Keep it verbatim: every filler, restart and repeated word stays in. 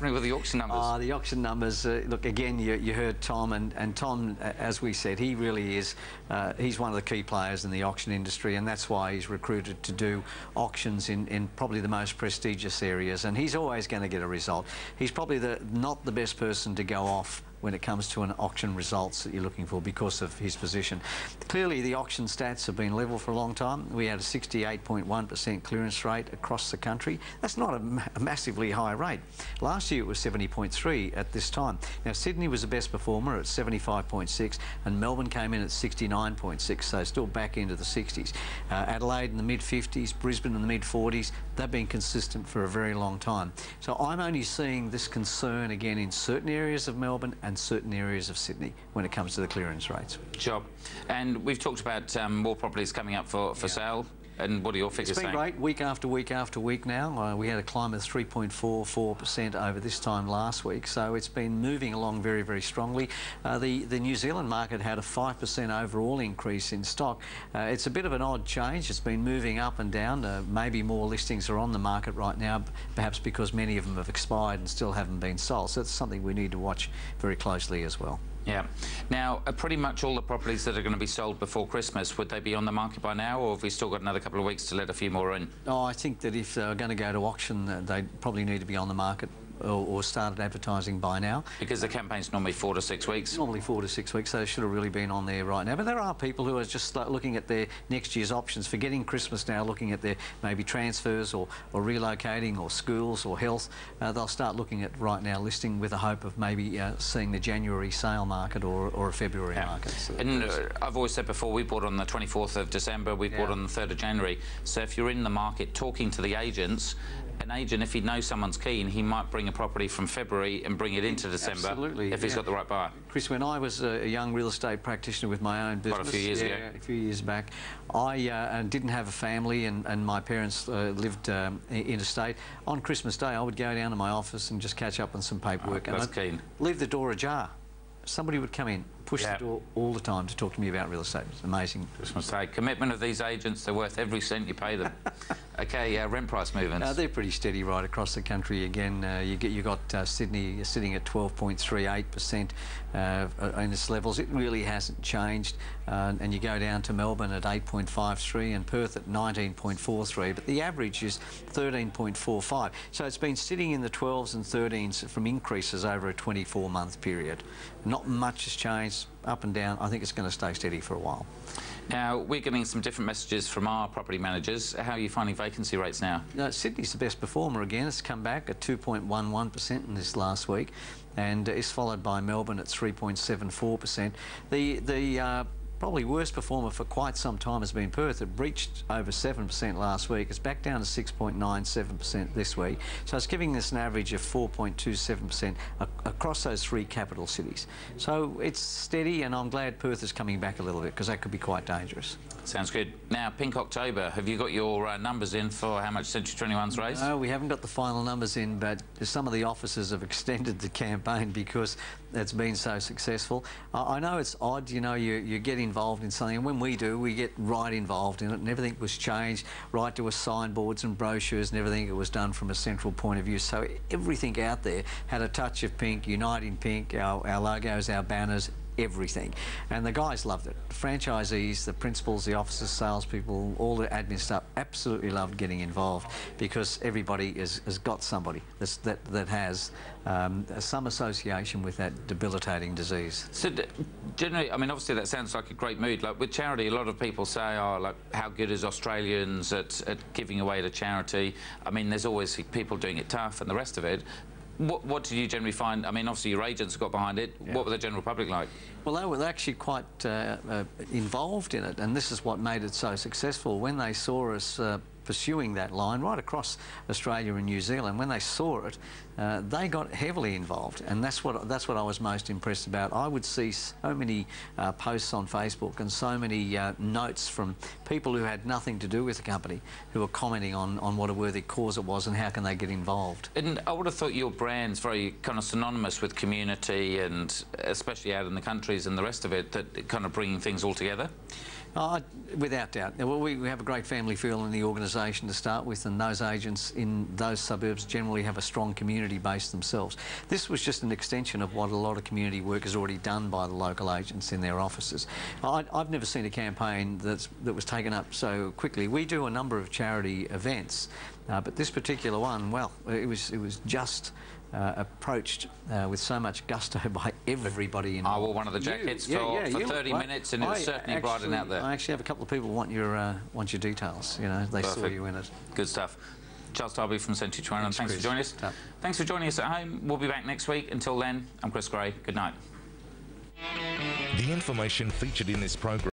happening with the auction numbers? Uh, the auction numbers, uh, look, again, you, you heard Tom, and, and Tom, uh, as we said, he really is, uh, he's one of the key players in the auction industry, and that's why he's recruited to do auctions in, in probably the most prestigious areas, and he's always going to get a result. He's probably the, not the best person to go off when it comes to an auction results that you're looking for because of his position. Clearly, the auction stats have been level for a long time. We had a sixty-eight point one percent clearance rate across the country. That's not a, ma a massively high rate. Last year it was seventy point three at this time. Now, Sydney was the best performer at seventy-five point six, and Melbourne came in at sixty-nine point six, so still back into the sixties. Uh, Adelaide in the mid fifties, Brisbane in the mid forties. They've been consistent for a very long time. So I'm only seeing this concern again in certain areas of Melbourne and certain areas of Sydney when it comes to the clearance rates. Sure. And we've talked about um, more properties coming up for, for yeah. sale. And what are your figures saying? It's been great, week after week after week now. Uh, we had a climb of three point four four percent over this time last week, so it's been moving along very, very strongly. Uh, the, the New Zealand market had a five percent overall increase in stock. Uh, it's a bit of an odd change. It's been moving up and down. Uh, maybe more listings are on the market right now, perhaps because many of them have expired and still haven't been sold. So it's something we need to watch very closely as well. Yeah. Now, uh, pretty much all the properties that are going to be sold before Christmas, would they be on the market by now, or have we still got another couple of weeks to let a few more in? Oh, I think that if they're going to go to auction, uh, they probably need to be on the market or, or started advertising by now. Because the campaign's normally four to six weeks? Normally four to six weeks, so they should have really been on there right now. But there are people who are just looking at their next year's options, forgetting Christmas now, looking at their maybe transfers or, or relocating or schools or health. Uh, they'll start looking at right now listing with a hope of maybe uh, seeing the January sale market or, or a February yeah. market. So and uh, I've always said before, we bought on the twenty-fourth of December, we yeah. bought on the third of January. So if you're in the market talking to the agents, an agent, if he knows someone's keen, he might bring a property from February and bring it into December. Absolutely, if he's yeah. got the right buyer. Chris, when I was a young real estate practitioner with my own business, quite a few years yeah, ago, a few years back, I uh, didn't have a family, and, and my parents uh, lived um, interstate. On Christmas Day, I would go down to my office and just catch up on some paperwork, oh, and that's I'd keen. leave the door ajar. Somebody would come in, push yeah. the door all the time to talk to me about real estate. It's amazing. Just want to say, commitment of these agents, they're worth every cent you pay them. Okay, uh, rent price movements. Uh, they're pretty steady right across the country. Again, uh, you get you got uh, Sydney sitting at twelve point three eight percent uh, in its levels. It really hasn't changed. Uh, and you go down to Melbourne at eight point five three and Perth at nineteen point four three. But the average is thirteen point four five. So it's been sitting in the twelves and thirteens from increases over a twenty-four month period. Not much has changed, up and down. I think it's going to stay steady for a while. Now, we're getting some different messages from our property managers. How are you finding vacancy rates now? No, Sydney's the best performer again. It's come back at two point one one percent in this last week, and it's followed by Melbourne at three point seven four percent. The, the uh, probably worst performer for quite some time has been Perth. It breached over seven percent last week. It's back down to six point nine seven percent this week. So it's giving us an average of four point two seven percent across those three capital cities. So it's steady, and I'm glad Perth is coming back a little bit, because that could be quite dangerous. Sounds good. Now, Pink October, have you got your uh, numbers in for how much Century twenty-one's raised? No, we haven't got the final numbers in, but some of the officers have extended the campaign because it's been so successful. I, I know it's odd, you know, you, you get involved in something, and when we do, we get right involved in it, and everything was changed, right to a signboards and brochures and everything. It was done from a central point of view, so everything out there had a touch of pink, Uniting Pink, our, our logos, our banners, everything. And the guys loved it. The franchisees, the principals, the officers, salespeople, all the admin staff absolutely loved getting involved, because everybody is, has got somebody that's, that, that has um, some association with that debilitating disease. So generally, I mean, obviously that sounds like a great mood. Like with charity, a lot of people say, oh, like, how good is Australians at, at giving away to charity? I mean, there's always people doing it tough and the rest of it. What, what did you generally find? I mean, obviously your agents got behind it. Yeah. What were the general public like? Well, they were actually quite uh, uh, involved in it, and this is what made it so successful. When they saw us uh, pursuing that line right across Australia and New Zealand, when they saw it, uh, they got heavily involved, and that's what that's what I was most impressed about. I would see so many uh, posts on Facebook and so many uh, notes from people who had nothing to do with the company, who were commenting on, on what a worthy cause it was and how can they get involved. And I would have thought your brand's very kind of synonymous with community, and especially out in the countries and the rest of it, that kind of bringing things all together. Oh, without doubt. Well, we, we have a great family feel in the organisation to start with, and those agents in those suburbs generally have a strong community base themselves. This was just an extension of what a lot of community work has already done by the local agents in their offices. I, I've never seen a campaign that's, that was taken up so quickly. We do a number of charity events, uh, but this particular one, well, it was, it was just Uh, approached uh, with so much gusto by everybody in. I wore one of the jackets you, for, yeah, yeah, for you, thirty I, minutes, and it was I certainly actually, bright and out there. I actually have a couple of people want your uh, want your details. You know, they Perfect. saw you in it. Good stuff. Charles Darby from Century twenty-one. Thanks, thanks for joining us. Tough. Thanks for joining us at home. We'll be back next week. Until then, I'm Chris Gray. Good night. The information featured in this program